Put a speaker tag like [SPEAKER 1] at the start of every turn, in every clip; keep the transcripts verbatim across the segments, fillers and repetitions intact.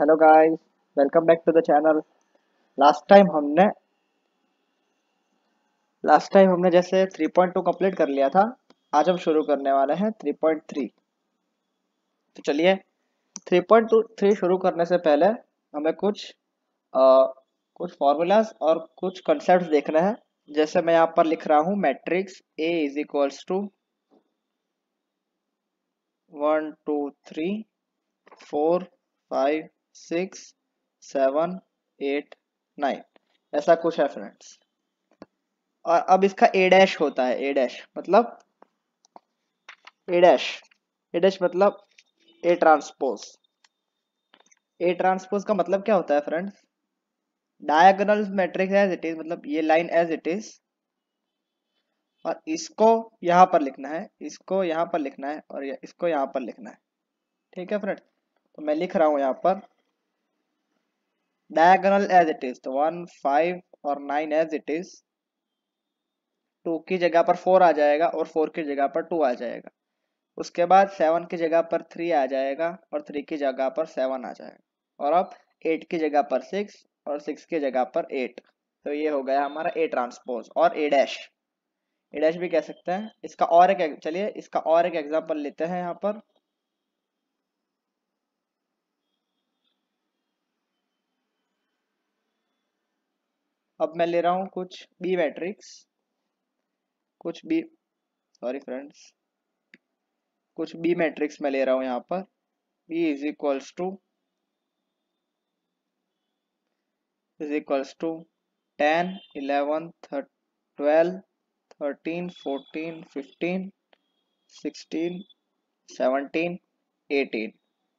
[SPEAKER 1] Hello guys, welcome back to the channel. Last time हमने last time हमने जैसे three point two complete कर लिया था। आज हम शुरू करने वाले हैं थ्री पॉइंट थ्री। तो चलिए, थ्री पॉइंट थ्री शुरू करने से पहले हमें कुछ अ, कुछ फॉर्मूलाज और कुछ कंसेप्ट देखना है। जैसे मैं यहाँ पर लिख रहा हूँ matrix A is equals to one two three four five six seven eight nine, ऐसा कुछ है फ्रेंड्स। और अब इसका ए डैश होता है। ए डैश मतलब ए डैश ए डैश मतलब ए ट्रांसपोज। ए ट्रांसपोज का मतलब क्या होता है friends? Diagonal matrix as it is, मतलब ये लाइन एज इट इज, और इसको यहाँ पर लिखना है, इसको यहाँ पर लिखना है, और ये- इसको यहाँ पर लिखना है। ठीक है फ्रेंड्स, तो मैं लिख रहा हूँ यहाँ पर डायगोनल एज इट इज, तो वन फाइव और nine as it is. Two की जगह पर फोर आ जाएगा और फोर की जगह पर टू आ जाएगा। उसके बाद सेवन की जगह पर थ्री आ जाएगा और थ्री की जगह पर सेवन आ जाएगा। और अब एट की जगह पर सिक्स और सिक्स की जगह पर एट। तो ये हो गया हमारा ए ट्रांसपोज और ए डैश। ए डैश भी कह सकते हैं इसका। और एक चलिए इसका और एक एग्जांपल लेते हैं यहाँ पर। अब मैं ले रहा हूँ कुछ बी मैट्रिक्स, कुछ बी सॉरी फ्रेंड्स कुछ बी मैट्रिक्स मैं ले रहा हूँ यहाँ पर। B is equals to is equals to ten eleven twelve thirteen fourteen fifteen sixteen seventeen eighteen.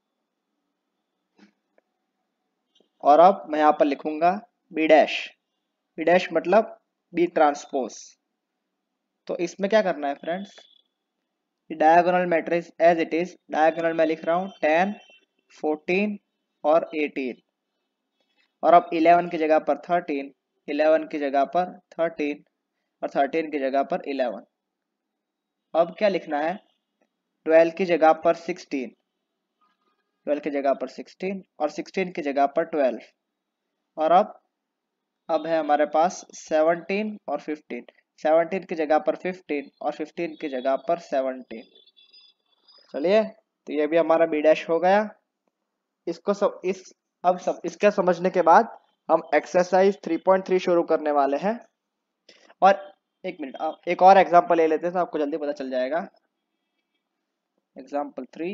[SPEAKER 1] और अब मैं यहाँ पर लिखूंगा बी डैश। बी डैश मतलब बी ट्रांसपोज। तो इसमें क्या करना है friends? Diagonal matrix as it is, diagonal में लिख रहा हूँ टेन फोर्टीन और एटीन। और अब इलेवन की जगह पर थर्टीन, इलेवन की जगह पर थर्टीन और थर्टीन की जगह पर इलेवन। अब क्या लिखना है? ट्वेल्व की जगह पर सिक्सटीन, ट्वेल्व की जगह पर सिक्सटीन और सिक्सटीन की जगह पर ट्वेल्व। और अब अब है हमारे पास सेवनटीन और फिफ्टीन, सेवनटीन की जगह पर फिफ्टीन और फिफ्टीन की जगह पर सेवनटीन। चलिए, तो ये भी हमारा बी डैश हो गया। इसको सब इस अब सब इसका समझने के बाद हम एक्सरसाइज थ्री पॉइंट थ्री शुरू करने वाले हैं। और एक मिनट, आप एक और एग्जांपल ले लेते हैं तो आपको जल्दी पता चल जाएगा। एग्जांपल थ्री,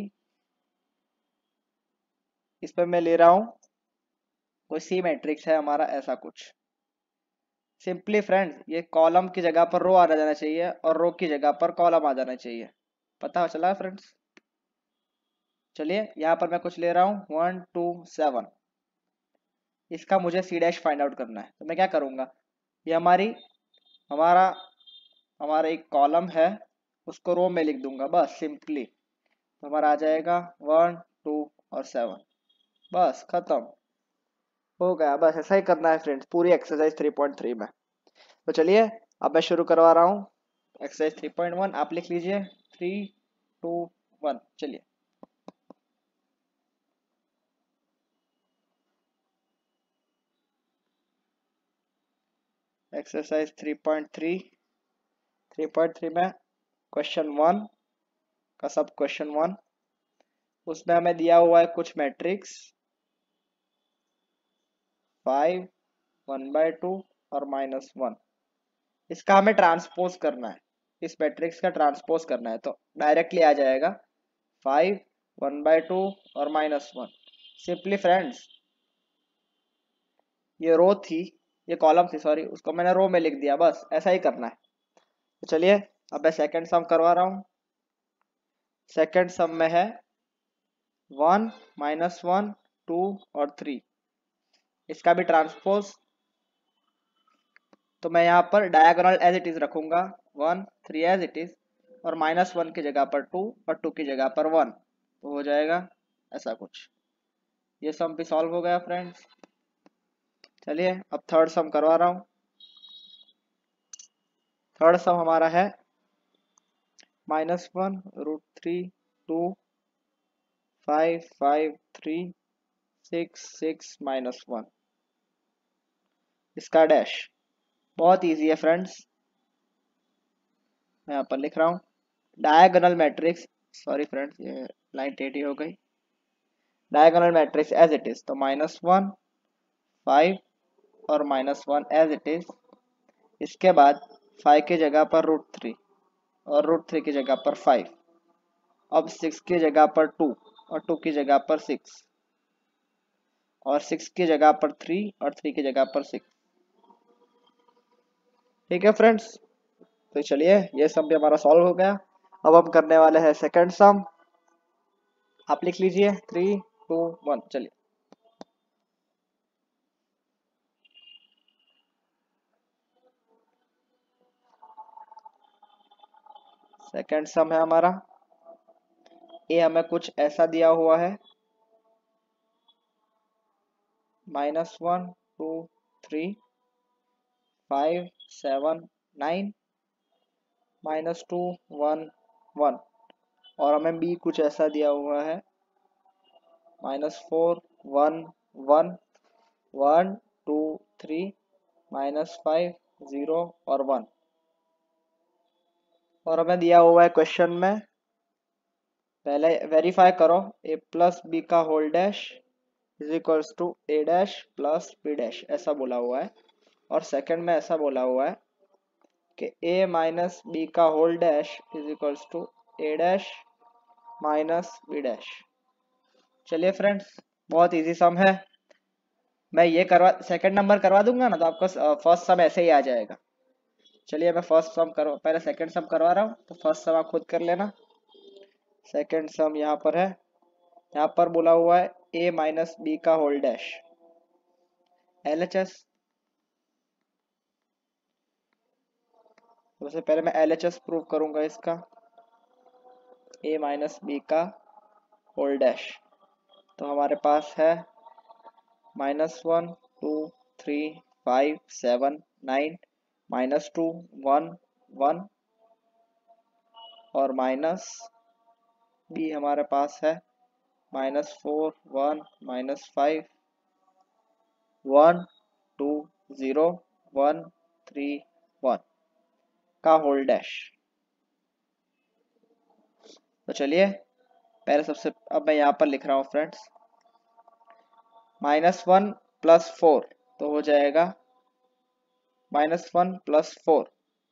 [SPEAKER 1] इस पर मैं ले रहा हूं कोई सी मैट्रिक्स है हमारा, ऐसा कुछ। सिंपली फ्रेंड्स, ये कॉलम की जगह पर रो आ जाना चाहिए और रो की जगह पर कॉलम आ जाना चाहिए। पता चला फ्रेंड्स? चलिए, यहाँ पर मैं कुछ ले रहा हूँ वन टू सेवन। इसका मुझे सी डैश फाइंड आउट करना है। तो मैं क्या करूँगा? ये हमारी हमारा हमारा एक कॉलम है, उसको रो में लिख दूंगा बस सिंपली। तो हमारा आ जाएगा वन टू और सेवन। बस खत्म हो गया। बस ऐसा ही करना है फ्रेंड्स पूरी एक्सरसाइज थ्री पॉइंट थ्री में। तो चलिए, अब मैं शुरू करवा रहा हूँ एक्सरसाइज थ्री पॉइंट वन। आप लिख लीजिए थ्री टू वन। चलिए, exercise three point three three point three में क्वेश्चन वन का सब क्वेश्चन वन। उसमें हमें दिया हुआ है कुछ matrix five, one by two और माइनस वन। इसका हमें ट्रांसपोज करना है, इस मैट्रिक्स का ट्रांसपोज करना है। तो डायरेक्टली आ जाएगा फाइव, वन बाय टू और माइनस वन। सिंपली फ्रेंड्स, ये रो थी, ये कॉलम थी सॉरी, उसको मैंने रो में लिख दिया। बस ऐसा ही करना है। तो चलिए, अब मैं सेकंड सम करवा रहा हूँ। सेकंड सम में है वन माइनस वन टू और थ्री। इसका भी ट्रांसपोज। तो मैं यहाँ पर डायगोनल एज इट इज रखूंगा, one three as it is, और माइनस वन की जगह पर टू और टू की जगह पर वन। तो हो जाएगा ऐसा कुछ। ये सम भी सॉल्व हो गया फ्रेंड्स। चलिए, अब थर्ड सम करवा रहा हूँ। थर्ड सम हमारा है minus one root three two five five three six six minus one, इसका डैश। बहुत इजी है फ्रेंड्स, मैं यहाँ पर लिख रहा हूँ डायगोनल मैट्रिक्स, सॉरी फ्रेंड्स ये लाइन टेढ़ी हो गई, diagonal matrix as it is, तो माइनस वन फाइव और minus one as it is. इसके बाद फाइव की जगह पर रूट थ्री और रूट थ्री की जगह पर फाइव, अब सिक्स की जगह पर टू और टू की जगह पर सिक्स और सिक्स की जगह पर थ्री और थ्री की जगह पर सिक्स। ठीक है फ्रेंड्स, तो चलिए ये सम भी हमारा सॉल्व हो गया। अब हम करने वाले हैं सेकंड सम, आप लिख लीजिए थ्री टू वन। चलिए सेकंड सम है हमारा, ये हमें कुछ ऐसा दिया हुआ है, minus one two three five seven nine minus two one one, और हमें बी कुछ ऐसा दिया हुआ है, minus four one one one two three minus five zero और वन। और हमें दिया हुआ है क्वेश्चन में, पहले वेरीफाई करो, ए प्लस बी का whole dash is equals to A dash plus B dash, ऐसा बोला हुआ है। और सेकंड में ऐसा बोला हुआ है कि ए माइनस बी का whole dash is equals to A dash minus B dash. चलिए फ्रेंड्स, बहुत इजी सम है, मैं ये करवा सेकंड नंबर करवा दूंगा ना, तो आपको फर्स्ट सम ऐसे ही आ जाएगा। चलिए मैं फर्स्ट सम करो, पहले सेकंड सम करवा रहा हूँ, तो फर्स्ट सम आप खुद कर लेना। सेकंड सम यहाँ पर है, यहाँ पर बोला हुआ है ए माइनस बी का whole dash, L H S. सबसे पहले मैं एल एच एस प्रूव करूंगा इसका, ए माइनस बी का होल डैश। तो हमारे पास है minus one two three five seven nine minus two one one, और माइनस बी हमारे पास है minus four one minus five one two zero one three one का होल डैश। तो चलिए पहले सबसे, अब मैं यहाँ पर लिख रहा हूँ friends, minus one plus four तो हो जाएगा माइनस वन प्लस फोर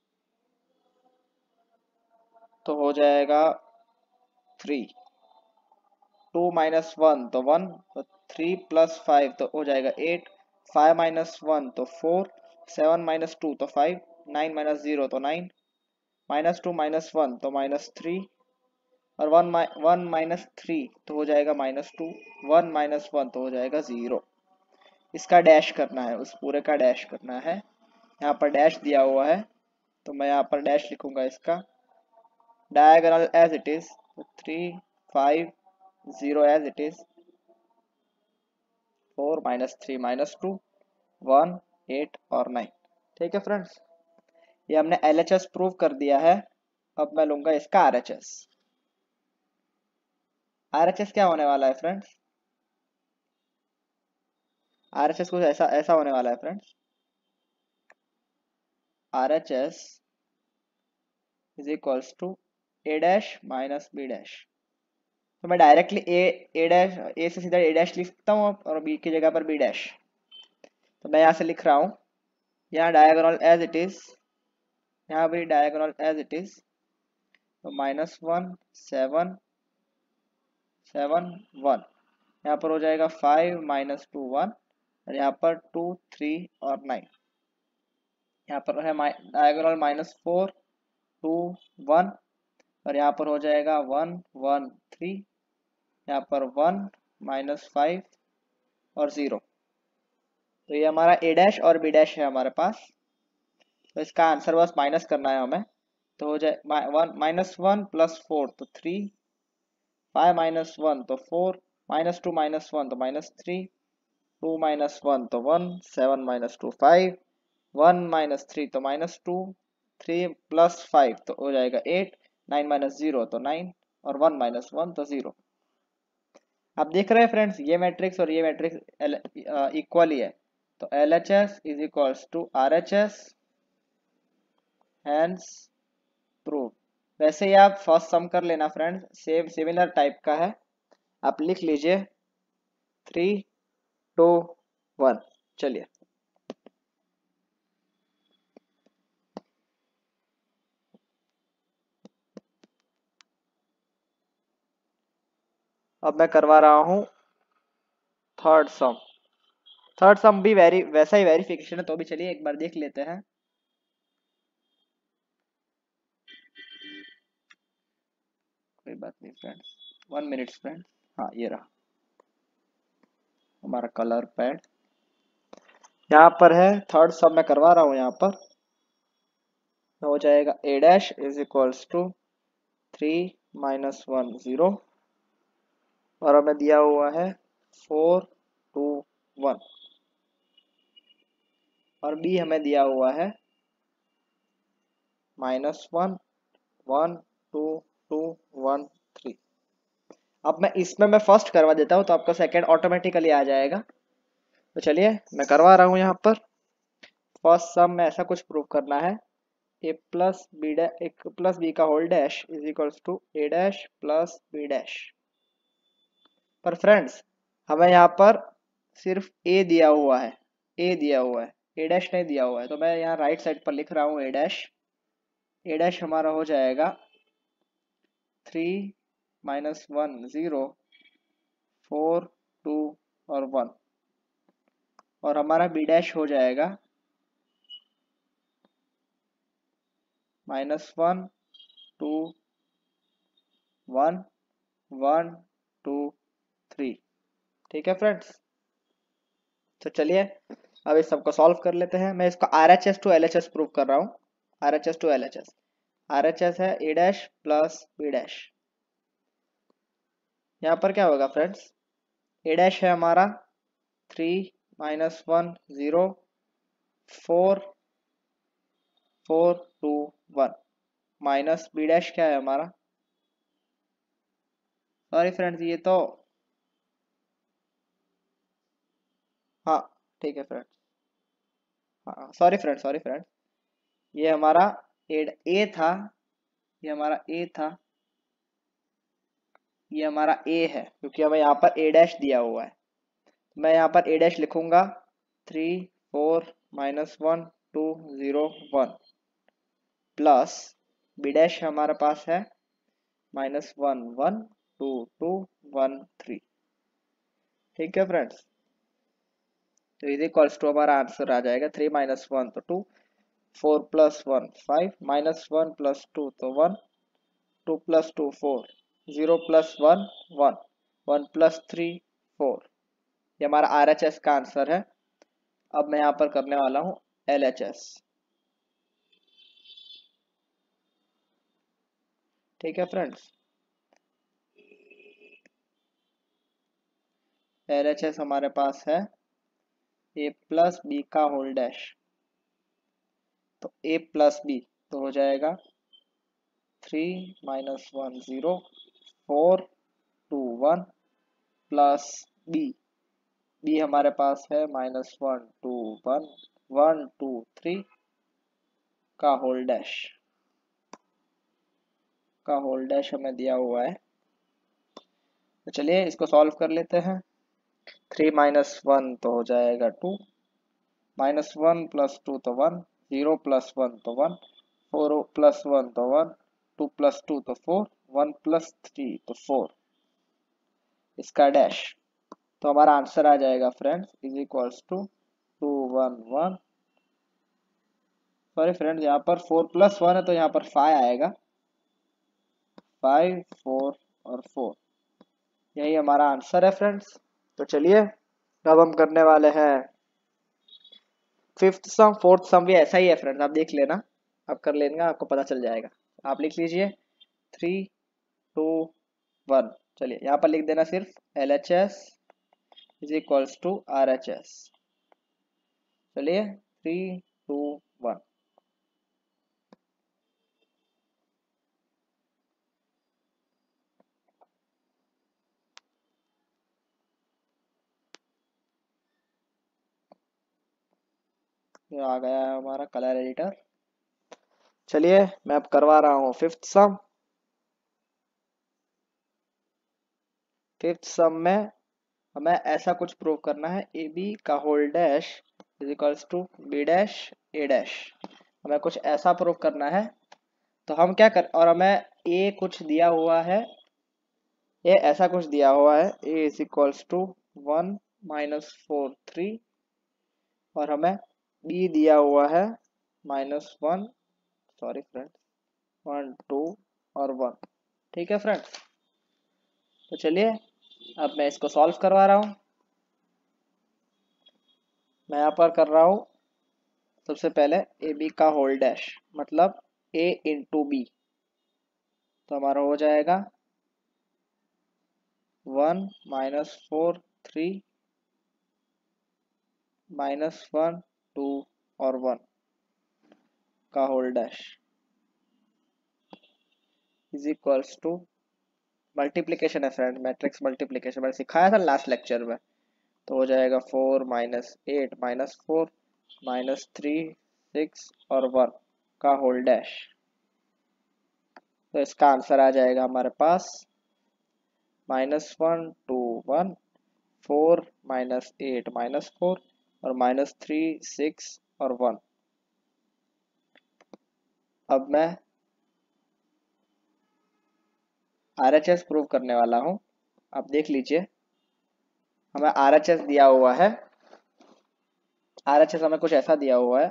[SPEAKER 1] तो हो जाएगा थ्री, टू माइनस वन तो वन, तो थ्री प्लस फाइव तो हो जाएगा एट, फाइव माइनस वन तो फोर, सेवन माइनस टू तो फाइव, नाइन माइनस जीरो तो nine, minus two minus one तो माइनस थ्री, और वन वन माइनस थ्री तो हो जाएगा minus two, one minus one तो हो जाएगा जीरो। इसका डैश करना है, उस पूरे का डैश करना है, यहाँ पर डैश दिया हुआ है, तो मैं यहाँ पर डैश लिखूंगा इसका, diagonal as it is, three five zero as it is, four minus three minus two one eight और नाइन। ठीक है फ्रेंड्स, ये हमने एल एच एस प्रूव कर दिया है। अब मैं लूंगा इसका R H S. R H S क्या होने वाला है फ्रेंड्स, आर एच एस कुछ ऐसा ऐसा होने वाला है friends, R H S is equals to A dash minus B dash. तो मैं डायरेक्टली ए ए डैश ए से सीधा ए डैश लिख सकता हूँ और बी की जगह पर बी डैश। तो मैं यहाँ से लिख रहा हूँ, यहाँ डायगोनल एज इट इज, यहाँ भी डायगोनल एज इट इज, तो minus one seven seven one, यहाँ पर हो जाएगा फाइव माइनस टू वन, और यहाँ पर टू थ्री और नाइन, यहाँ पर है diagonal minus four two one, और यहाँ पर हो जाएगा वन वन थ्री, यहाँ पर वन माइनस फाइव और ज़ीरो। तो ये हमारा ए डैश और बी डैश है हमारे पास, तो इसका आंसर बस माइनस करना है हमें। तो हो जाए one minus one plus four तो थ्री, फाइव माइनस वन तो four, minus two minus one तो minus three, two minus one तो one, seven minus two five, one minus three तो minus two, three plus five तो हो जाएगा eight, nine minus zero तो nine, और one minus one तो zero. आप देख रहे हैं फ्रेंड्स, ये मैट्रिक्स और ये मैट्रिक्स इक्वल ही है, तो L H S is equals to R H S, hence prove. वैसे ही आप फर्स्ट सम कर लेना फ्रेंड्स, सेम सिमिलर टाइप का है, आप लिख लीजिए थ्री टू वन। चलिए अब मैं करवा रहा हूँ थर्ड सम। थर्ड सम भी वेरी वैसा ही वेरिफिकेशन है, तो भी चलिए एक बार देख लेते हैं। कोई बात नहीं फ्रेंड्स, वन मिनट फ्रेंड्स। हाँ ये रहा हमारा कलर पैड, यहाँ पर है थर्ड सम मैं करवा रहा हूँ। यहाँ पर हो जाएगा A dash is equals to three minus one zero, और हमें दिया हुआ है फोर टू वन, और बी हमें दिया हुआ है minus one one two two one three. अब मैं इसमें मैं फर्स्ट करवा देता हूँ, तो आपका सेकंड ऑटोमेटिकली आ जाएगा। तो चलिए मैं करवा रहा हूँ। यहाँ पर फर्स्ट सम में ऐसा कुछ प्रूव करना है, ए प्लस बी डैश एक प्लस बी का whole dash is equals to A dash plus B dash. पर फ्रेंड्स हमें यहाँ पर सिर्फ ए दिया हुआ है, ए दिया हुआ है, ए डैश नहीं दिया हुआ है, तो मैं यहाँ राइट साइड पर लिख रहा हूँ ए डैश। ए डैश हमारा हो जाएगा three minus one zero four two और वन, और हमारा बी डैश हो जाएगा minus one two one one two three. ठीक है फ्रेंड्स, तो चलिए अब इस सबको सॉल्व कर लेते हैं। मैं इसको R H S to L H S prove कर रहा हूँ, R H S to L H S. R H S है A dash plus B dash. यहाँ पर क्या होगा फ्रेंड्स, ए डैश है हमारा three minus one zero four four two one, minus B dash क्या है हमारा, सॉरी फ्रेंड्स ये तो, हाँ ठीक है फ्रेंड्स, हाँ सॉरी फ्रेंड्स सॉरी फ्रेंड्स, ये हमारा ए ए था, ये हमारा ए था, ये हमारा ए है, क्योंकि हमें यहाँ पर ए डैश दिया हुआ है। मैं यहाँ पर ए डैश लिखूंगा three four minus one two zero one, plus B dash हमारे पास है minus one one two two one three. ठीक है फ्रेंड्स, तो इज इक्वल्स टू हमारा आंसर आ जाएगा थ्री माइनस वन तो two, four plus one five, minus one plus two तो one, two plus two four, zero plus one one, one plus three four. ये हमारा आर एच एस का answer है। अब मैं यहाँ पर करने वाला हूँ एल एच एस। ठीक है फ्रेंड्स, एल एच एस हमारे पास है ए प्लस बी का होल डैश, तो ए प्लस बी तो हो जाएगा three minus one zero four two one, plus B, B हमारे पास है minus one two one one two three का होल डैश, का होल डैश हमें दिया हुआ है। तो चलिए इसको सॉल्व कर लेते हैं। थ्री माइनस वन तो हो जाएगा two, minus one plus two तो वन, जीरो प्लस वन तो वन, फोर प्लस वन तो वन, टू प्लस टू तो फोर, वन प्लस थ्री तो फोर, इसका डैश। तो हमारा आंसर आ जाएगा friends is equals to two one one, sorry friends यहाँ पर फोर प्लस वन है तो यहाँ पर फाइव आएगा, फाइव फोर और फोर, यही हमारा आंसर है फ्रेंड्स। तो चलिए अब हम करने वाले हैं फिफ्थ सम। फोर्थ सम भी ऐसा ही है फ्रेंड्स, आप देख लेना, आप कर लेना, आपको पता चल जाएगा। आप लिख लीजिए थ्री टू वन। चलिए यहाँ पर लिख देना सिर्फ L H S is equals to R H S. चलिए थ्री टू वन। ये आ गया है हमारा कलर एडिटर। चलिए मैं अब करवा रहा हूँ फिफ्थ सम। फिफ्थ सम में हमें ऐसा कुछ प्रूव करना है, ए बी का whole dash is equals to B dash A dash. हमें कुछ ऐसा प्रूव करना है। तो हम क्या कर, और हमें ए कुछ दिया हुआ है, ये ऐसा कुछ दिया हुआ है, A is equals to one minus four three, और हमें बी दिया हुआ है minus one, sorry friends, one two और वन। ठीक है फ्रेंड्स, तो चलिए अब मैं इसको सॉल्व करवा रहा हूँ। मैं यहाँ पर कर रहा हूँ सबसे पहले ए बी का होल डैश, मतलब ए इंटू बी। तो हमारा हो जाएगा one minus four three minus one two और वन का whole dash is equals to multiplication है फ्रेंड, मैट्रिक्स मल्टीप्लीकेशन मैंने सिखाया था लास्ट लेक्चर में। तो हो जाएगा four minus eight minus four minus three six और वन का होल डैश। तो इसका आंसर आ जाएगा हमारे पास minus one two one, four minus eight minus four और माइनस थ्री सिक्स और वन। अब मैं आर एच एस प्रूव करने वाला हूं। अब देख लीजिए, हमें आर एच एस दिया हुआ है, आर एच एस हमें कुछ ऐसा दिया हुआ है,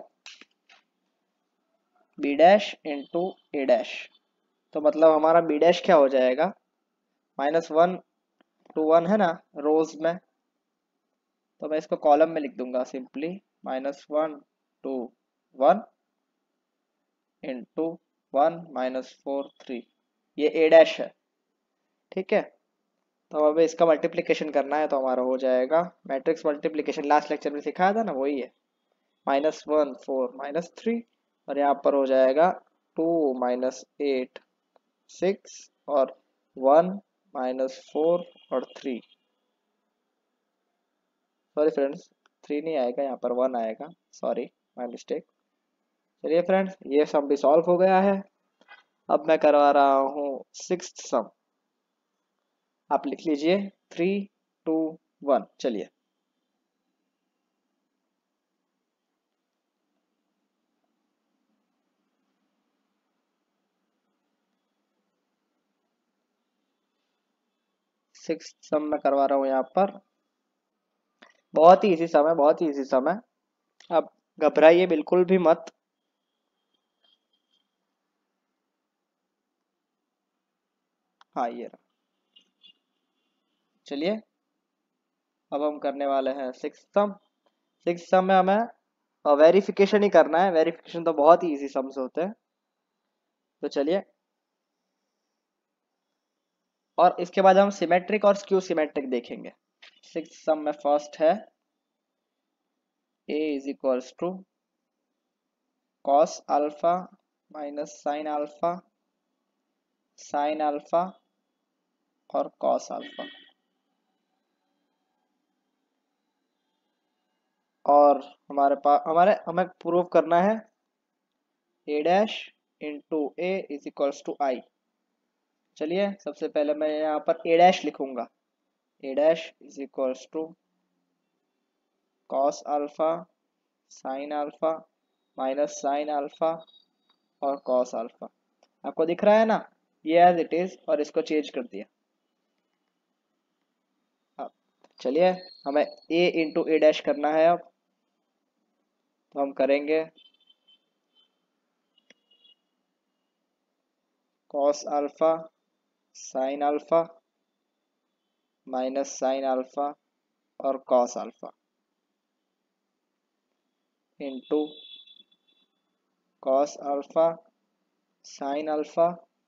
[SPEAKER 1] B dash into A dash. तो मतलब हमारा बी डैश क्या हो जाएगा, माइनस वन टू वन है ना रोज में, तो मैं इसको कॉलम में लिख दूंगा simply, minus one two one into one minus four three, ये ए डैश है। ठीक है, तो अब इसका मल्टीप्लिकेशन करना है, तो हमारा हो जाएगा मैट्रिक्स मल्टीप्लिकेशन, लास्ट लेक्चर में सिखाया था ना, वही है, minus one four minus three, और यहाँ पर हो जाएगा टू माइनस एट सिक्स और वन माइनस फोर और थ्री, सॉरी फ्रेंड्स थ्री नहीं आएगा, यहाँ पर वन आएगा, सॉरी माय मिस्टेक। चलिए फ्रेंड्स, ये सम भी सॉल्व हो गया है। अब मैं करवा रहा हूँ सिक्स्थ सम। आप लिख लीजिए थ्री टू वन। चलिए सिक्स्थ सम में करवा रहा हूँ यहाँ पर, बहुत ही इजी सम है, बहुत ही इजी सम है। अब घबराइए बिल्कुल भी मत। हाँ ये रहा। चलिए अब हम करने वाले हैं सिक्स सम। सिक्स सम में हमें वेरिफिकेशन ही करना है, वेरिफिकेशन तो बहुत ही इजी सम्स होते हैं। तो चलिए, और इसके बाद हम सिमेट्रिक और स्क्यू सिमेट्रिक देखेंगे। सिक्स सम में फर्स्ट है a is equals to cos alpha minus sine alpha sine alpha और कॉस अल्फा, और हमारे पास हमारे हमें प्रूव करना है A dash into A is equals to I. चलिए सबसे पहले मैं यहाँ पर ए डैश लिखूंगा, A dash is equals to cos alpha sine alpha minus sine alpha और कॉस अल्फा। आपको दिख रहा है ना, ये एज इट इज, और इसको चेंज कर दिया। अब चलिए हमें ए इंटू ए डैश करना है। अब तो हम करेंगे cos alpha sine alpha minus sine alpha और cos alpha into cos alpha sine alpha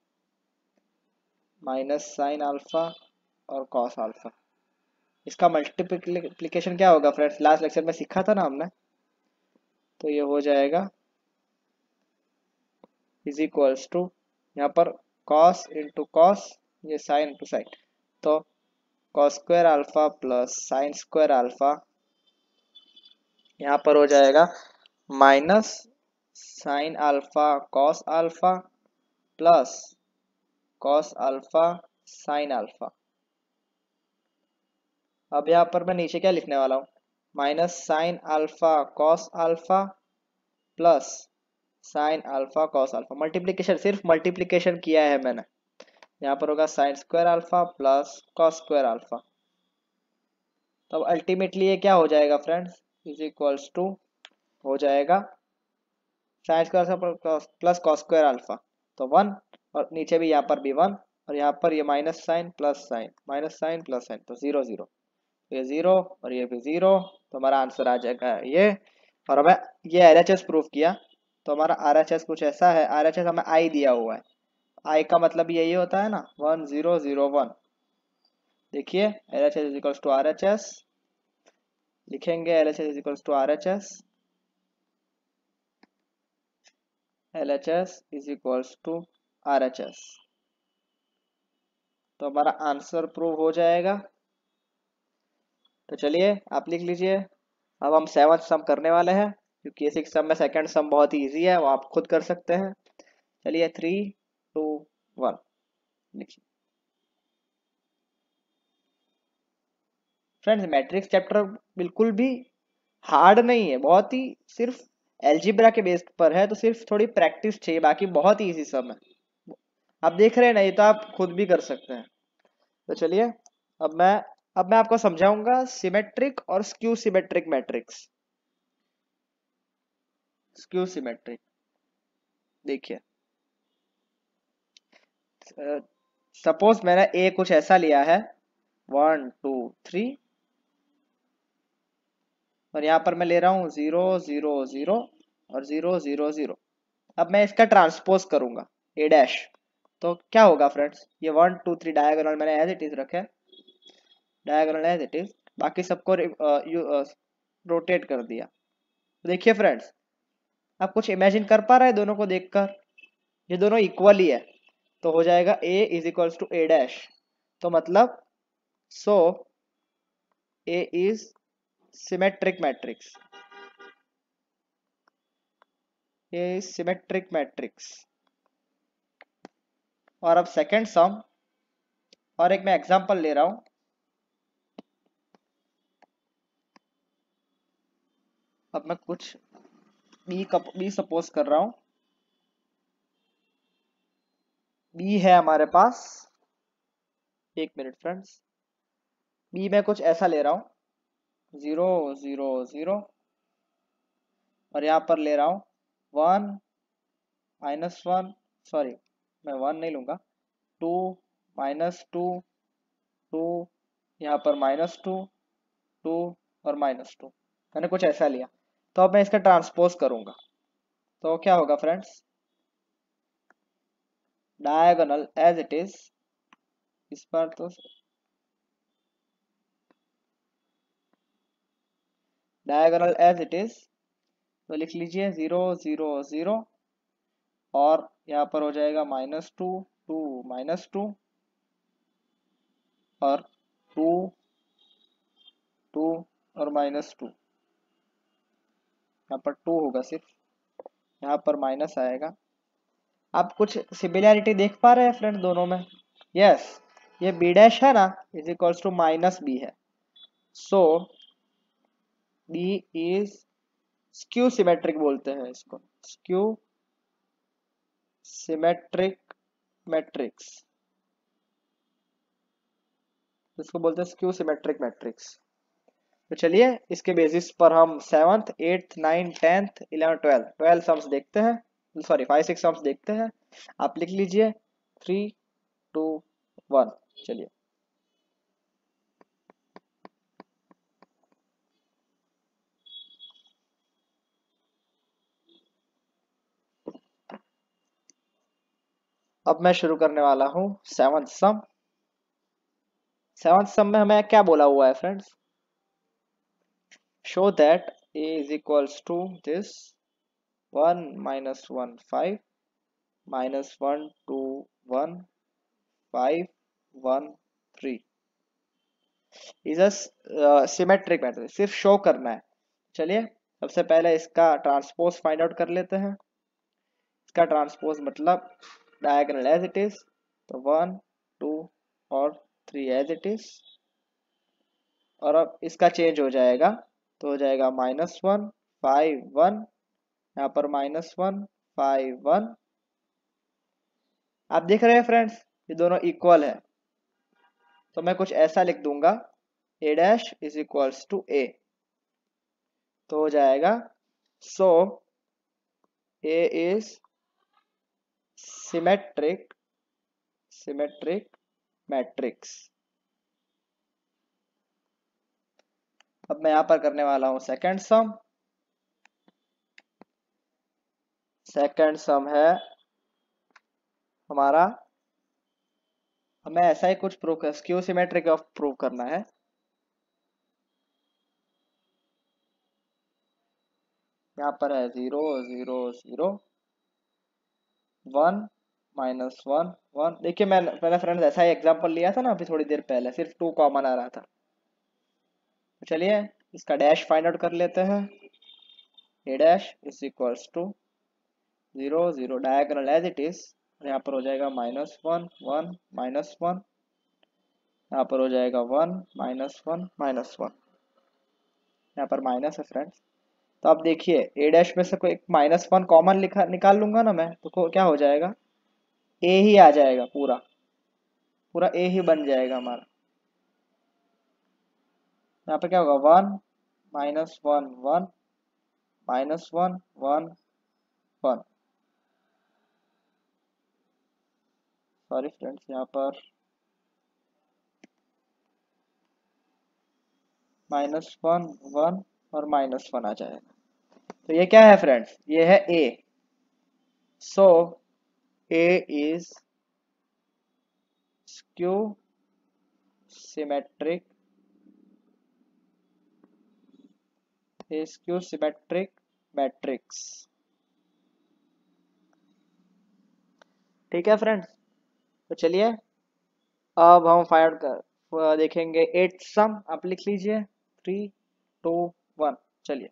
[SPEAKER 1] minus sine alpha और कॉस अल्फा। इसका मल्टीप्लिकेशन क्या होगा फ्रेंड्स, लास्ट लेक्चर में सीखा था ना हमने। तो ये हो जाएगा इज इक्वल्स टू, यहाँ पर कॉस इंटू कॉस, ये साइन इंटू साइन, तो cos square alpha plus sine square alpha, यहाँ पर हो जाएगा minus sine alpha cos alpha plus cos alpha sine alpha. अब यहाँ पर मैं नीचे क्या लिखने वाला हूँ, minus sine alpha cos alpha plus sine alpha cos alpha. Multiplication, सिर्फ मल्टीप्लीकेशन किया है मैंने। यहाँ पर होगा sine square alpha plus cos square alpha. तो अब अल्टीमेटली ये क्या हो जाएगा फ्रेंड्स, इज इक्वल्स टू हो जाएगा sine square alpha plus cos square alpha, तो वन, और नीचे भी यहाँ पर भी वन, और यहाँ पर ये minus sine plus sine minus sine plus sine, तो जीरो जीरो, ये जीरो और ये भी जीरो, तो हमारा आंसर आ जाएगा ये। और हमें ये एल एच एस प्रूफ किया, तो हमारा आर एच एस कुछ ऐसा है, आर एच एस हमें आई दिया हुआ है, आई का मतलब यही होता है ना, वन जीरो जीरो वन। देखिए L H S is equals to R H S, लिखेंगे L H S is equals to R H S, L H S is equals to R H S, तो हमारा answer prove हो जाएगा। तो चलिए आप लिख लीजिए। अब हम सेवंथ सम करने वाले हैं, क्योंकि सिक्स सम में सेकंड सम बहुत ही ईजी है, वो आप खुद कर सकते हैं। चलिए थ्री टू वन लिखिए। फ्रेंड्स मैट्रिक्स चैप्टर बिल्कुल भी हार्ड नहीं है, बहुत ही सिर्फ एल्जिब्रा के बेस पर है, तो सिर्फ थोड़ी प्रैक्टिस चाहिए, बाकी बहुत ही इजी सम है। आप देख रहे हैं ना, ये तो आप खुद भी कर सकते हैं। तो चलिए अब मैं अब मैं आपको समझाऊंगा सिमेट्रिक और skew symmetric matrix. Skew symmetric देखिए, सपोज मैंने ए कुछ ऐसा लिया है, वन टू थ्री, और यहाँ पर मैं ले रहा हूँ जीरो जीरो जीरो और जीरो जीरो जीरो। अब मैं इसका ट्रांसपोज करूंगा ए डैश, तो क्या होगा फ्रेंड्स, ये वन टू थ्री डायगोनल मैंने एज इट इज रखे, डायगोनल एज इट इज, बाकी सबको रोटेट कर दिया। देखिए फ्रेंड्स, आप कुछ इमेजिन कर पा रहे हैं दोनों को देखकर, ये दोनों इक्वल ही है, तो हो जाएगा A is equals to A dash, तो मतलब so A is symmetric matrix, A is symmetric matrix. और अब सेकंड सम, और एक मैं एग्जांपल ले रहा हूं, अब मैं कुछ बी का बी सपोज कर रहा हूं, बी है हमारे पास, एक मिनट फ्रेंड्स, बी में कुछ ऐसा ले रहा हूं जीरो जीरो जीरो, और यहाँ पर ले रहा हूं वन माइनस वन, सॉरी मैं वन नहीं लूंगा, टू माइनस टू टू, यहाँ पर माइनस टू टू और माइनस टू, मैंने कुछ ऐसा लिया। तो अब मैं इसका ट्रांसपोज करूंगा, तो क्या होगा friends, diagonal as it is, इस पर तो डायगोनल एज इट इज, तो लिख लीजिए जीरो जीरो जीरो, और यहाँ पर हो जाएगा minus two two minus two और टू टू और माइनस टू, यहाँ पर टू होगा सिर्फ, यहाँ पर माइनस आएगा। आप कुछ सिमिलैरिटी देख पा रहे हैं फ्रेंड दोनों में, यस yes, ये बी डैश है ना, is equals to minus B है, so B is skew symmetric बोलते हैं इसको, स्क्यू सिमेट्रिक मैट्रिक्स, इसको बोलते हैं स्क्यू सिमेट्रिक मैट्रिक्स। तो चलिए इसके बेसिस पर हम seventh eighth ninth tenth eleven twelfth twelfth sums देखते हैं, सॉरी फाइव सिक्स सम्स देखते हैं। आप लिख लीजिए थ्री टू वन, चलिए। अब मैं शुरू करने वाला हूं सेवंथ सम। सेवंथ सम में हमें क्या बोला हुआ है friends, show that a is equals to this one minus one five minus one two one five one three is a symmetric matrix, सिर्फ शो करना है। चलिए सबसे पहले इसका ट्रांसपोज फाइंड आउट कर लेते हैं। इसका ट्रांसपोज मतलब डायगोनल एज इट इज, तो वन टू और थ्री एज इट इज, और अब इसका चेंज हो जाएगा तो हो जाएगा माइनस वन फाइव वन, यहाँ पर माइनस वन फाइव वन। आप देख रहे हैं फ्रेंड्स ये दोनों इक्वल है, तो मैं कुछ ऐसा लिख दूंगा A dash is equals to A, तो हो जाएगा so A is symmetric symmetric matrix. अब मैं यहां पर करने वाला हूं सेकंड सम। सेकंड सम है हमारा, हमें ऐसा ही कुछ प्रूव कर स्क्यू सिमेट्रिक ऑफ प्रूव करना है। यहाँ पर है zero zero zero one minus one one. देखिए मैं मैंने फ्रेंड्स ऐसा ही एग्जांपल लिया था ना अभी थोड़ी देर पहले, सिर्फ टू कॉमन आ रहा था। तो चलिए इसका डैश फाइंड आउट कर लेते हैं। A dash is equals to zero zero diagonal as it is, यहाँ पर हो जाएगा minus one one minus one, यहाँ पर हो जाएगा one minus one minus one, यहाँ पर माइनस है फ्रेंड्स। तो आप देखिए ए डैश में से कोई एक माइनस वन कॉमन लिखा निकाल लूंगा ना मैं, तो क्या हो जाएगा ए ही आ जाएगा, पूरा पूरा ए ही बन जाएगा हमारा। यहाँ पे क्या होगा one minus one one minus one one one. Sorry friends यहाँ पर माइनस वन वन और माइनस वन आ जाएगा। तो ये क्या है फ्रेंड्स, ये है A. So A is skew symmetric skew symmetric matrix. ठीक है फ्रेंड्स, तो चलिए अब हम फाइंड कर देखेंगे एट सम। आप लिख लीजिए थ्री टू वन। चलिए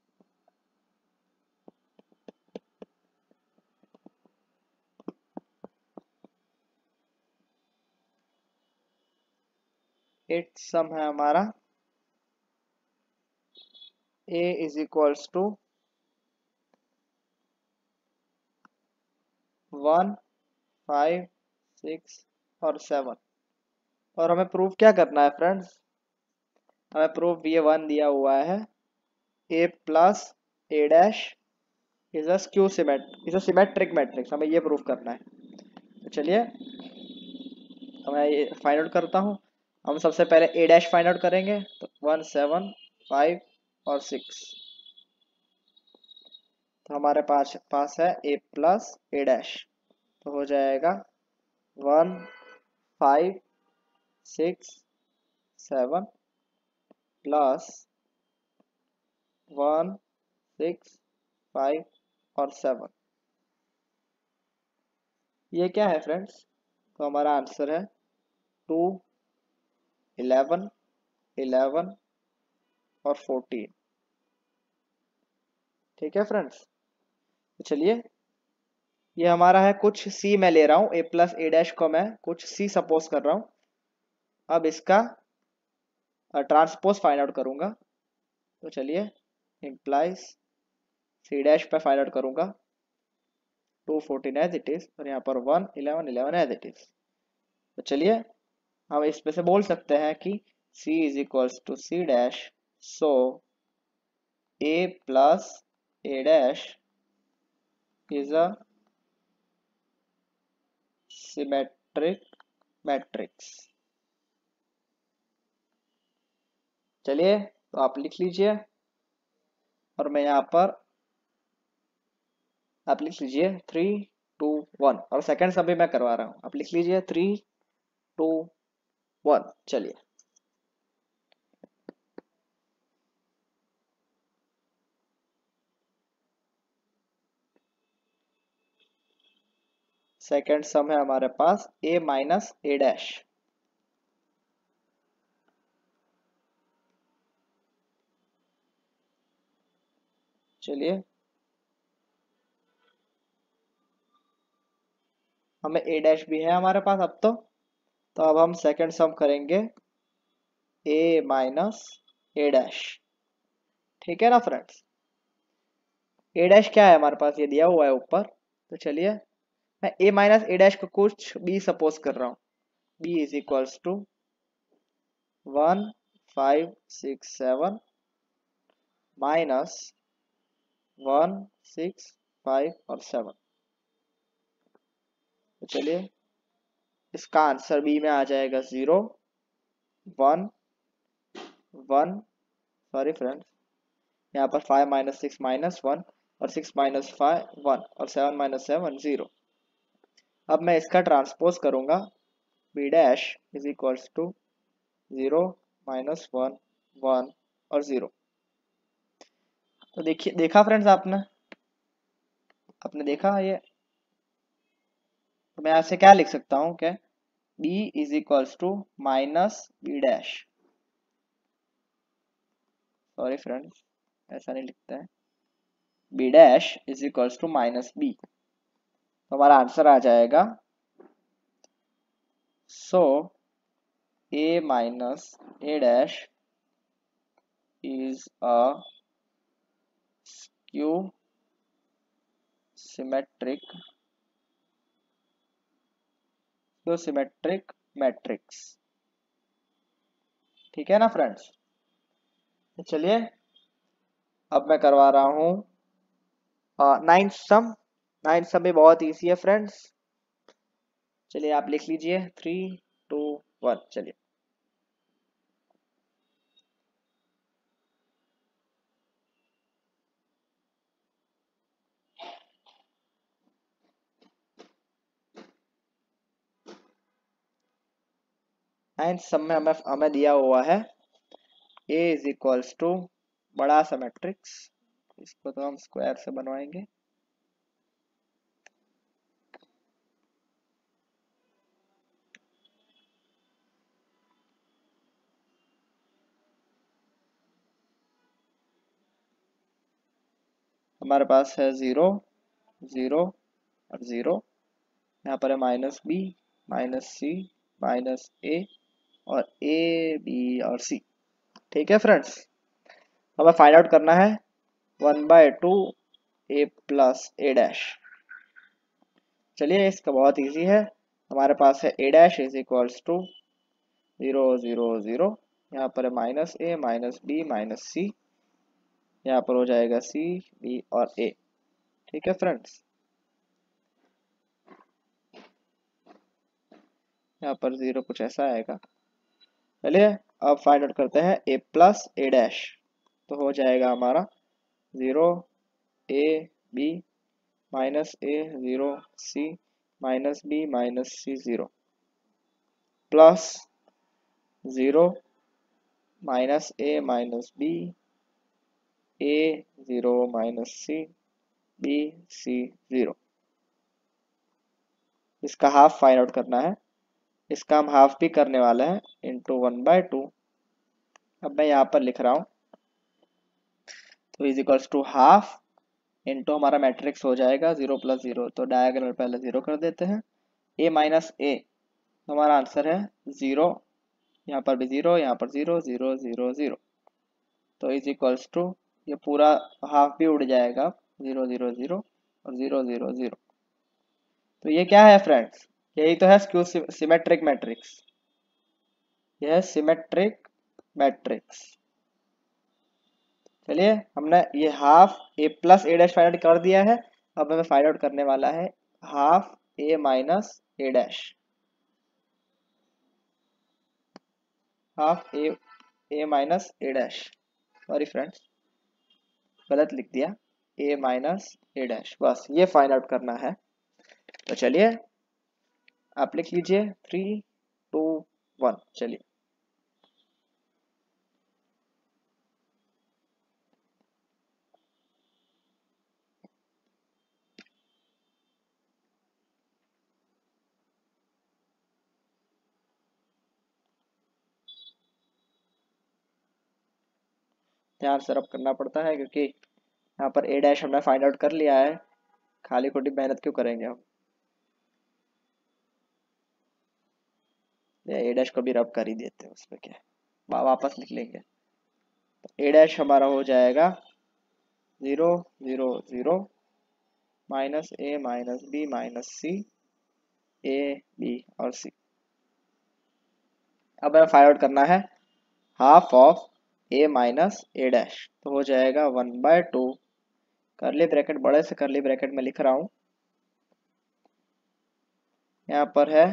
[SPEAKER 1] एट सम है हमारा a is equals to one five six और सेवन। और हमें प्रूफ क्या करना है फ्रेंड्स, हमें प्रूफ ये वन दिया हुआ है a plus A dash is a skew symmet is a symmetric matrix, हमें ये प्रूफ करना है। तो चलिए मैं ये फाइंड आउट करता हूँ। हम सबसे पहले ए डैश फाइंड आउट करेंगे, तो वन सेवन फाइव और सिक्स, तो हमारे पास पास है ए प्लस ए डैश, तो हो जाएगा one five six seven plus one six five और सेवन। ये क्या है फ्रेंड्स, तो हमारा आंसर है टू इलेवन इलेवन और फोर्टीन। ठीक है फ्रेंड्स, तो चलिए ये हमारा है कुछ सी मैं ले रहा हूँ, ए प्लस ए डैश को मैं कुछ सी सपोज कर रहा हूँ। अब इसका ट्रांसपोज फाइंड आउट करूंगा, तो चलिए इम्प्लाइज सी डैश पे फाइंड आउट करूंगा two fourteen as it is, और यहाँ पर one eleven eleven as it is. तो चलिए हम इसमें से बोल सकते हैं कि c is equals to C dash, so a plus A dash is a symmetric matrix. चलिए तो आप लिख लीजिए, और मैं यहाँ पर आप लिख लीजिए थ्री टू वन, और सेकंड सम भी मैं करवा रहा हूँ। आप लिख लीजिए थ्री टू वन। चलिए सेकंड सम है हमारे पास a माइनस ए डैश, चलिए हमें ए डैश भी है हमारे पास अब तो तो अब हम सेकंड सम करेंगे ए माइनस ए डैश। ठीक है ना फ्रेंड्स, ए डैश क्या है हमारे पास, ये दिया हुआ है ऊपर। तो चलिए मैं ए माइनस ए डैश को कुछ बी सपोज कर रहा हूँ। B is equals to one five six seven minus one six five और सेवन। तो चलिए इसका आंसर बी में आ जाएगा zero one one, sorry friends, यहाँ पर five minus six minus one और सिक्स माइनस फाइव वन और सेवन माइनस सेवन जीरो। अब मैं इसका ट्रांसपोज करूंगा, B dash is equals to zero minus one one और जीरो। तो देखिए, देखा फ्रेंड्स आपने आपने देखा ये। तो मैं यहाँ से क्या लिख सकता हूँ, क्या b is equals to minus B dash, sorry friends ऐसा नहीं लिखता है, b dash is equals to minus B. तो हमारा आंसर आ जाएगा so a minus a dash is a skew symmetric skew symmetric matrix. ठीक है ना फ्रेंड्स। तो चलिए अब मैं करवा रहा हूँ नाइन्थ सम। नाइन्थ सम भी बहुत इजी है फ्रेंड्स। चलिए आप लिख लीजिए थ्री टू वन। चलिए नाइन्थ सम में हमें हमें दिया हुआ है a इज इक्वल्स टू बड़ा सा मैट्रिक्स, इसको तो हम स्क्वायर से बनवाएंगे। हमारे पास है जीरो जीरो और जीरो, यहाँ पर है minus B minus C minus A और ए बी और सी। ठीक है फ्रेंड्स, हमें फाइंड आउट करना है one by two A plus A dash. चलिए इसका बहुत इजी है, हमारे पास है A dash is equals to zero zero zero, यहाँ पर है minus A minus B minus C, यहाँ पर हो जाएगा सी बी और ए। ठीक है फ्रेंड्स, यहाँ पर जीरो कुछ ऐसा आएगा। चलिए अब फाइंड आउट करते हैं ए प्लस ए डैश। तो हो जाएगा हमारा zero A B minus A zero C minus B minus C zero plus zero minus A minus B A zero minus C B C zero. इसका हाफ फाइंड आउट करना है, इसका हम half भी करने वाले हैं इंटू वन बाय टू। अब मैं यहाँ पर लिख रहा हूँ तो is equals to half into हमारा मैट्रिक्स हो जाएगा जीरो प्लस जीरो, तो डायगोनल पहले जीरो कर देते हैं। ए माइनस ए, हमारा आंसर है जीरो, यहाँ पर भी जीरो, यहाँ पर जीरो जीरो जीरो जीरो। तो इज इक्वल्स टू ये पूरा हाफ भी उड़ जाएगा, जीरो जीरो जीरो और जीरो जीरो जीरो। तो ये क्या है फ्रेंड्स, यही तो है स्क्यू सिमेट्रिक मैट्रिक्स। यह है सिमेट्रिक मैट्रिक्स। चलिए हमने ये half A plus A dash find out कर दिया है। अब हमें फाइंड आउट करने वाला है half A minus A dash. Half A A minus A dash, sorry friends गलत लिख दिया, ए माइनस ए डैश, बस ये फाइंड आउट करना है। तो चलिए आप लिख लीजिए थ्री टू वन। चलिए ध्यान से रब करना पड़ता है क्योंकि यहाँ पर ए डैश हमने फाइंड आउट कर लिया है, खाली खोटी मेहनत क्यों करेंगे हम। ए डैश को भी रब कर ही देते हैं, उसमें क्या है, वापस लिख लेंगे। तो ए डैश हमारा हो जाएगा zero zero zero minus A minus B minus C, A B और सी। अब हमें फाइंड आउट करना है half of A minus A dash, तो हो जाएगा one by two, curly bracket बड़े से करली ब्रैकेट में लिख रहा हूं, यहाँ पर है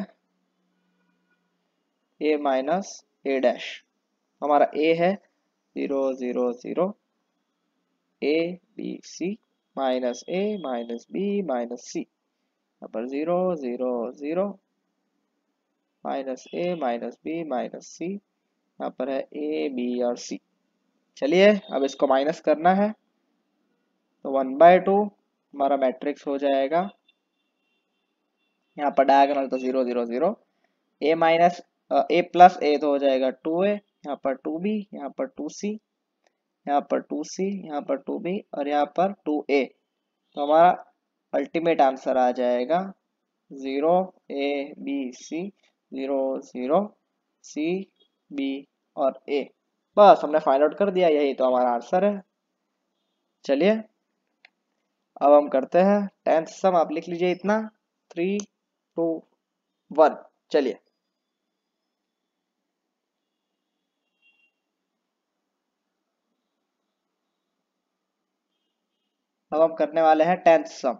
[SPEAKER 1] ए माइनस ए डैश, हमारा ए है zero zero zero A B C minus A minus B minus C, यहाँ पर zero zero zero minus A minus B minus C, यहाँ पर है ए बी और सी। चलिए अब इसको माइनस करना है, तो वन बाय टू हमारा मैट्रिक्स हो जाएगा, यहाँ पर डायगोनल तो zero zero zero, A minus A plus A तो हो जाएगा टू ए, यहाँ पर टू बी, यहाँ पर टू सी, यहाँ पर टू सी, यहाँ पर टू बी और यहाँ पर टू ए। तो हमारा अल्टीमेट आंसर आ जाएगा zero A B C, zero zero C B और ए। बस हमने फाइंड आउट कर दिया, यही तो हमारा आंसर है। चलिए अब हम करते हैं टेंथ सम, आप लिख लीजिए इतना, थ्री टू वन। चलिए अब हम करने वाले हैं टेंथ सम।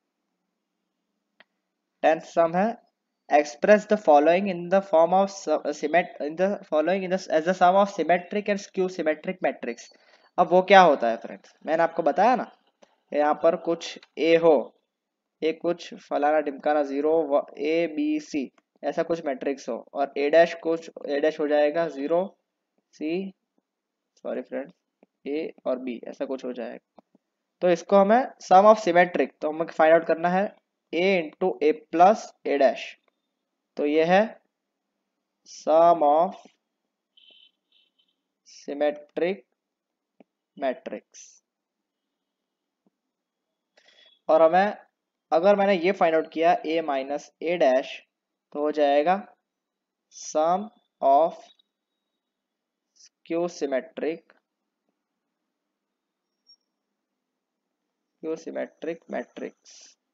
[SPEAKER 1] टेंथ सम है express the following in the form of symmet in the following in the as the sum of symmetric and skew symmetric matrix। अब वो क्या होता है फ्रेंड्स, मैंने आपको बताया ना, यहाँ पर कुछ ए हो, ए कुछ फलाना ढिमकाना जीरो ए बी सी ऐसा कुछ मैट्रिक्स हो, और ए डैश कुछ ए डैश हो जाएगा zero C sorry friends A और बी ऐसा कुछ हो जाएगा, तो इसको हमें सम ऑफ सिमेट्रिक, तो हमें फाइंड आउट करना है A into A plus A dash, तो ये है सम ऑफ सिमेट्रिक मैट्रिक्स। और हमें अगर मैंने ये फाइंड आउट किया ए माइनस ए डैश, तो हो जाएगा sum of skew symmetric skew symmetric matrix.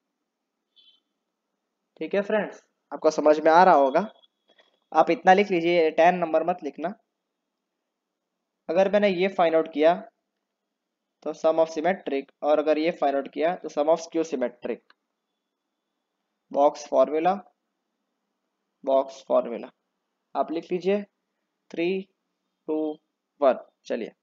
[SPEAKER 1] ठीक है फ्रेंड्स, आपको समझ में आ रहा होगा। आप इतना लिख लीजिए, टेन नंबर मत लिखना। अगर मैंने ये फाइंड आउट किया तो सम ऑफ सिमेट्रिक, और अगर ये फाइंड आउट किया तो sum of skew symmetric. Box formula box formula आप लिख लीजिए, थ्री टू वन। चलिए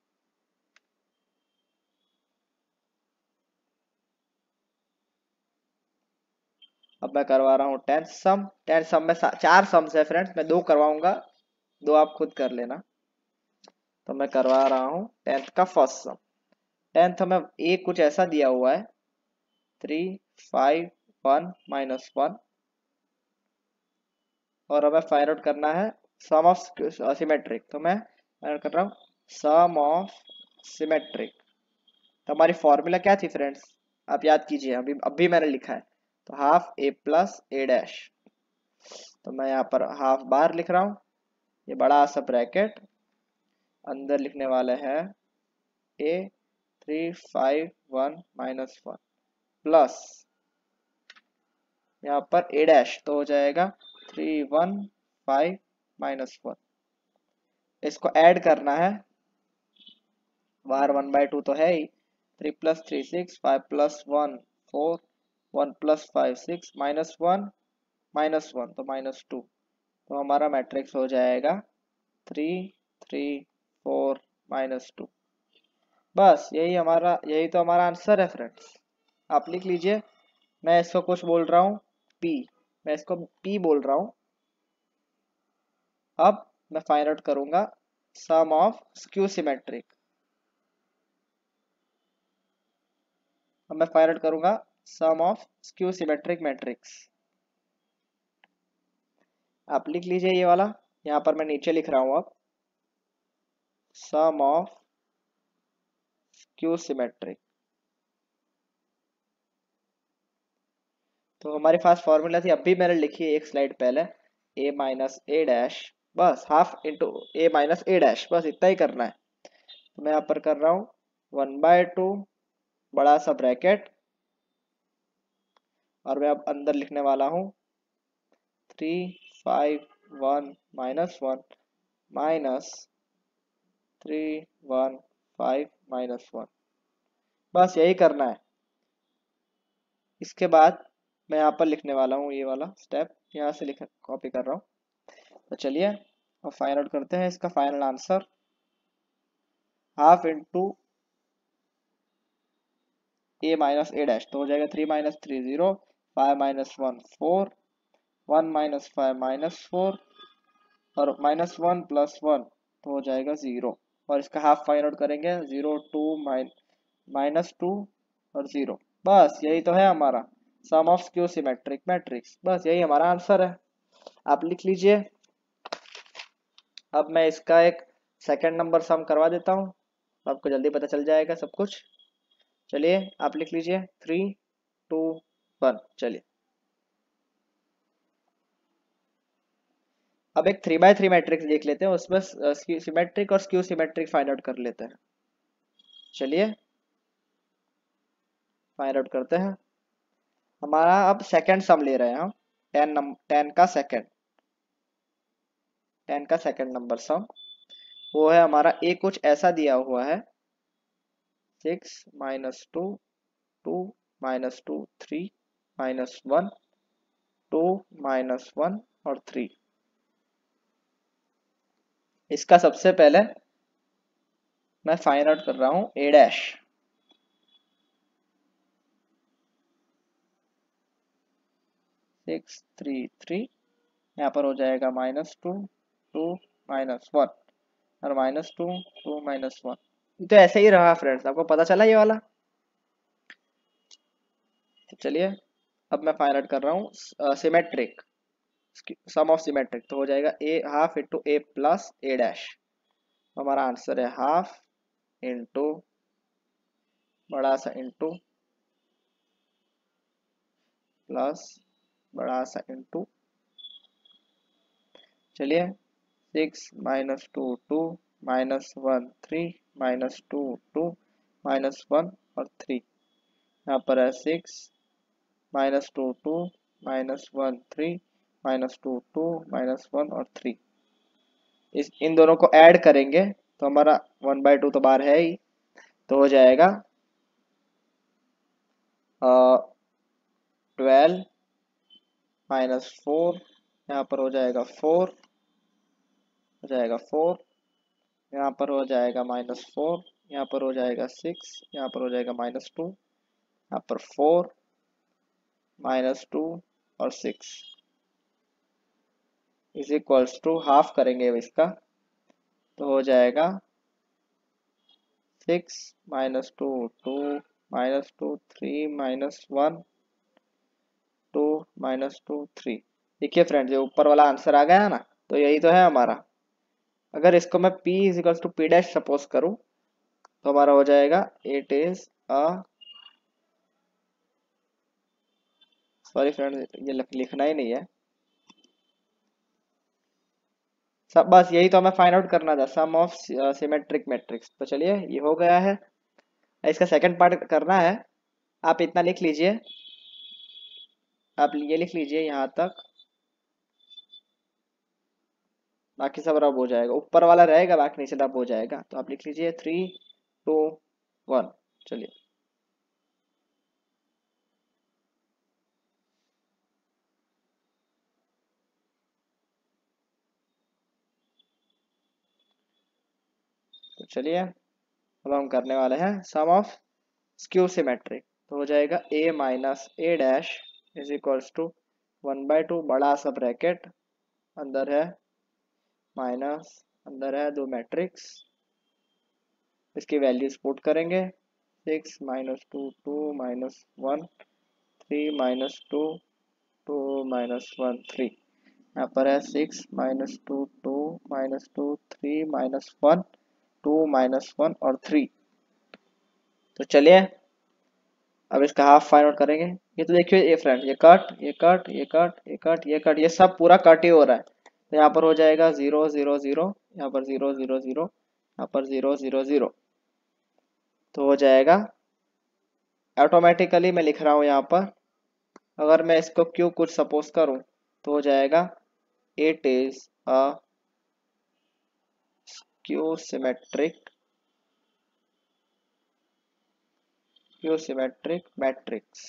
[SPEAKER 1] अब मैं करवा रहा हूँ टेंथ सम। टेंथ सम में चार सम्स है फ्रेंड्स, मैं दो करवाऊंगा, दो आप खुद कर लेना। तो मैं करवा रहा हूँ टेंथ का फर्स्ट सम। टेंथ में ए कुछ ऐसा दिया हुआ है, three five one minus one, और हमें फाइंड आउट करना है सम ऑफ सिमेट्रिक। तो मैं फाइंड आउट कर रहा हूँ सम ऑफ सिमेट्रिक। तो हमारी फॉर्मूला क्या थी फ्रेंड्स, आप याद कीजिए, अभी अभी मैंने लिखा है, तो half A plus A dash. तो मैं यहाँ पर हाफ बार लिख रहा हूँ, ये बड़ा सा ब्रैकेट, अंदर लिखने वाले हैं A three five one minus one plus यहाँ पर ए डैश, तो हो जाएगा three one five minus one. इसको ऐड करना है, बार वन बाय टू तो है ही, three plus three six, five plus one four, one plus five six, minus one minus one तो माइनस टू। तो हमारा मैट्रिक्स हो जाएगा three three four minus two. बस यही हमारा यही तो हमारा आंसर है फ्रेंड्स। आप लिख लीजिए, मैं इसको कुछ बोल रहा हूँ पी, मैं इसको पी बोल रहा हूँ। अब मैं फाइंड आउट करूंगा सम ऑफ स्क्यू सिमेट्रिक। अब मैं फाइंड आउट करूंगा sum of skew symmetric matrix. आप लिख लीजिए ये वाला, यहाँ पर मैं नीचे लिख रहा हूँ अब सम ऑफ स्क्यू सिमेट्रिक। तो हमारे पास फॉर्मूला थी, अभी मैंने लिखी है एक स्लाइड पहले, ए माइनस ए डैश, बस half into A minus A dash, बस इतना ही करना है। तो मैं यहाँ पर कर रहा हूँ वन बाय टू बड़ा सा ब्रैकेट, और मैं अब अंदर लिखने वाला हूँ three five one minus one minus three one five minus one, बस यही करना है। इसके बाद मैं यहाँ पर लिखने वाला हूँ ये वाला स्टेप, यहाँ से लिख कॉपी कर रहा हूँ। तो चलिए अब फाइंड आउट करते हैं इसका final answer. Half into A minus A dash, तो हो जाएगा three minus three zero, five minus one four, one minus five minus four, और माइनस वन प्लस वन तो हो जाएगा जीरो। और इसका हाफ फाइंड आउट करेंगे, zero two minus minus two और जीरो, बस यही तो है हमारा sum of skew symmetric matrix, बस यही हमारा आंसर है। आप लिख लीजिए। अब मैं इसका एक सेकंड नंबर सम करवा देता हूँ, आपको जल्दी पता चल जाएगा सब कुछ। चलिए आप लिख लीजिए थ्री टू वन। चलिए अब एक थ्री बाय थ्री मैट्रिक्स देख लेते हैं, उसमें सिमेट्रिक और स्क्यू सिमेट्रिक फाइंड आउट कर लेते हैं। चलिए फाइंड आउट करते हैं। हमारा अब सेकंड सम ले रहे हैं हम, टेन नंबर टेन का सेकंड टेन का सेकंड नंबर सम। वो है हमारा ए कुछ ऐसा दिया हुआ है, six minus two, two minus two, three minus one, two minus one और थ्री। इसका सबसे पहले मैं फाइंड आउट कर रहा हूं A dash. Six three three, यहाँ पर हो जाएगा minus two, two minus one और minus two, two minus one. तो ऐसे ही रहा फ्रेंड्स, आपको पता चला ये वाला। तो चलिए अब मैं फाइंड आउट कर रहा हूँ सिमेट्रिक, सम ऑफ सिमेट्रिक, तो हो जाएगा A half into A plus A dash. हमारा आंसर है हाफ इंटू बड़ा सा इंटू प्लस बड़ा सा इंटू। चलिए six minus two two minus one three minus two two minus one और थ्री। यहाँ पर है six minus two two minus one three minus two two minus one और थ्री। इस इन दोनों को ऐड करेंगे तो हमारा वन बाई टू तो बाहर है ही, तो हो जाएगा ट्वेल्व माइनस फोर, यहाँ पर हो जाएगा फोर, हो जाएगा फोर, यहाँ पर हो जाएगा माइनस फोर, यहाँ पर हो जाएगा सिक्स, यहाँ पर हो जाएगा माइनस टू, यहाँ पर फोर माइनस टू और six is equals to half करेंगे अब इसका, तो हो जाएगा six minus two two minus two three minus one two minus two three. देखिए फ्रेंड्स, ये ऊपर वाला आंसर आ गया ना, तो यही तो है हमारा। अगर इसको मैं p is equals to P dash suppose करूं तो हमारा हो जाएगा it is a, sorry friends ये लिखना ही नहीं है सब, बस यही तो हमें फाइंड आउट करना था, सम ऑफ सिमेट्रिक मैट्रिक्स। तो चलिए ये हो गया है। इसका सेकंड पार्ट करना है, आप इतना लिख लीजिए, आप ये लिख लीजिए यहाँ तक, बाकी सब रब हो जाएगा, ऊपर वाला रहेगा बाकी नीचे रब हो जाएगा। तो आप लिख लीजिए थ्री टू वन। चलिए तो चलिए अब हम करने वाले हैं सम ऑफ स्क्यू सिमेट्रिक। तो हो जाएगा a minus A dash is equals to one by two बड़ा सा ब्रैकेट, अंदर है माइनस, अंदर है दो मैट्रिक्स, इसकी वैल्यूज पुट करेंगे, six minus two two minus one three minus two two minus one three. यहाँ पर है six minus two two minus two three minus one two minus one और थ्री। तो चलिए अब इसका हाफ फाइंड आउट करेंगे। ये तो देखिए ये फ्रेंड, ये कट ये कट ये कट ये कट ये कट, ये सब पूरा कट ही हो रहा है। तो यहाँ पर हो जाएगा जीरो जीरो जीरो, यहाँ पर जीरो जीरो जीरो, यहाँ पर जीरो जीरो जीरो, तो हो जाएगा ऑटोमेटिकली। मैं लिख रहा हूँ यहाँ पर, अगर मैं इसको क्यू कुछ सपोज करूँ तो हो जाएगा it is a skew symmetric skew symmetric matrix.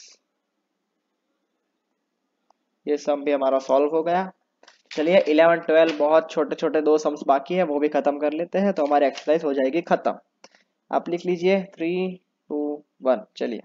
[SPEAKER 1] ये सम भी हमारा सॉल्व हो गया। चलिए इलेवन ट्वेल्व बहुत छोटे छोटे दो सम्स बाकी है, वो भी खत्म कर लेते हैं, तो हमारी एक्सरसाइज हो जाएगी खत्म। आप लिख लीजिए थ्री टू वन। चलिए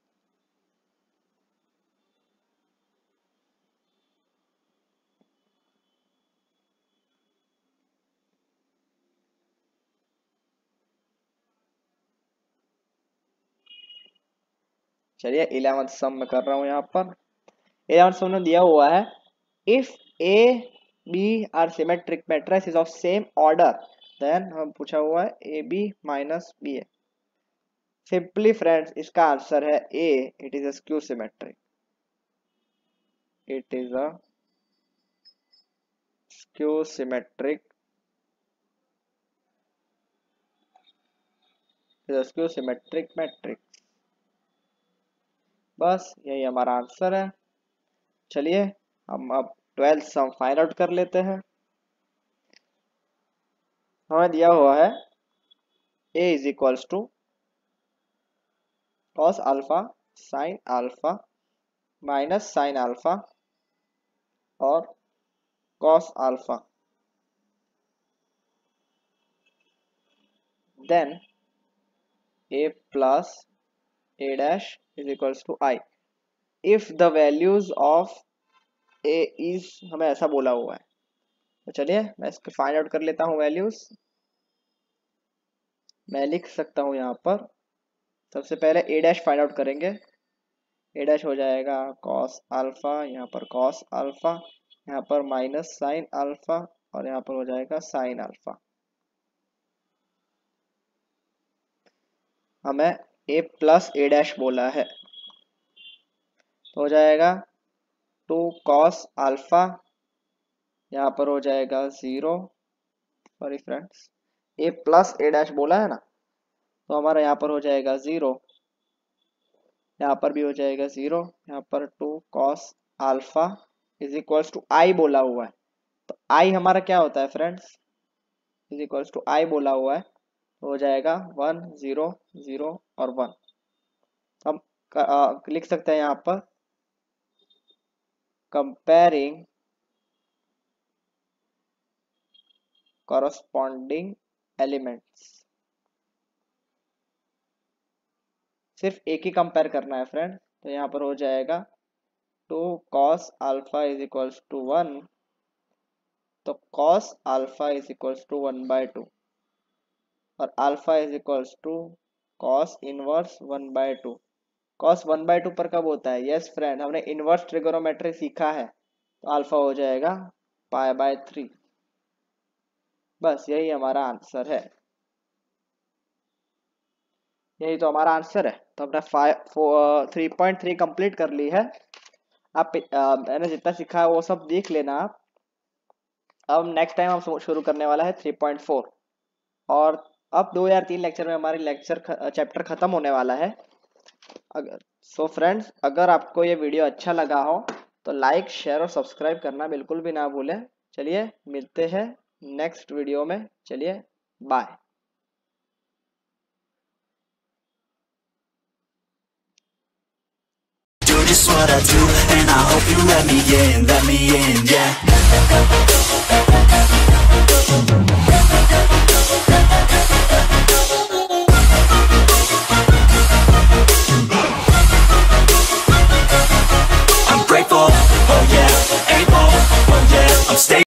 [SPEAKER 1] चलिए इलेवंथ सम में कर रहा हूं। यहाँ पर इलेवंथ सम में दिया हुआ है, if A B are symmetric matrix is of same order then, हम पूछा हुआ है A B minus B A. Simply friends इसका आंसर है A, it is a skew symmetric, it is a skew symmetric skew symmetric matrix. बस यही हमारा answer है। चलिए हम अब ट्वेल्थ सम फाइंड आउट कर लेते हैं। हमें दिया हुआ है a is equals to cos alpha sine alpha minus sine alpha और cos alpha, then a plus a dash is equals to i if the values of a is, हमें ऐसा बोला हुआ है। तो चलिए मैं इसको फाइंड आउट कर लेता हूँ वैल्यूज। मैं लिख सकता हूँ यहाँ पर, सबसे पहले a डैश फाइंड आउट करेंगे। a डैश हो जाएगा कॉस अल्फा, यहाँ पर कॉस अल्फा, यहाँ पर माइनस साइन अल्फा और यहाँ पर हो जाएगा साइन अल्फा। हमें a प्लस a डैश बोला है, तो हो जाएगा टू कॉस अल्फा, यहाँ पर हो जाएगा zero, sorry friends a plus a dash बोला है ना, तो हमारा यहाँ पर हो जाएगा जीरो, यहाँ पर भी हो जाएगा जीरो, यहाँ पर two cos alpha is equals to I बोला हुआ है। तो आई हमारा क्या होता है friends, is equals to I बोला हुआ है, तो हो जाएगा वन जीरो जीरो और वन। हम आ, लिख सकते हैं यहाँ पर कंपेयरिंग कॉरस्पॉन्डिंग एलिमेंट्स। सिर्फ एक ही कंपेयर करना है फ्रेंड, तो यहाँ पर हो जाएगा two cos alpha is equals to one, तो cos alpha is equals to one by two और alpha is equals to cos inverse one by two. Cos one by two पर कब होता है, यस फ्रेंड हमने इनवर्स ट्रिगोनोमेट्री सीखा है, तो अल्फा हो जाएगा पाई बाय थ्री। बस यही हमारा आंसर है, यही तो हमारा आंसर है। तो हमने five three point three complete कर ली है। आप आ, मैंने जितना सीखा है वो सब देख लेना आप। अब नेक्स्ट टाइम हम शुरू करने वाला है थ्री पॉइंट फोर, और अब दो या तीन लेक्चर में हमारी लेक्चर चैप्टर खत्म होने वाला है। अगर सो फ्रेंड्स, अगर आपको ये वीडियो अच्छा लगा हो तो लाइक शेयर और सब्सक्राइब करना बिल्कुल भी ना भूलें। चलिए मिलते हैं नेक्स्ट वीडियो में, चलिए bye.
[SPEAKER 2] Just what I do, and I hope you let me in, let me in, yeah.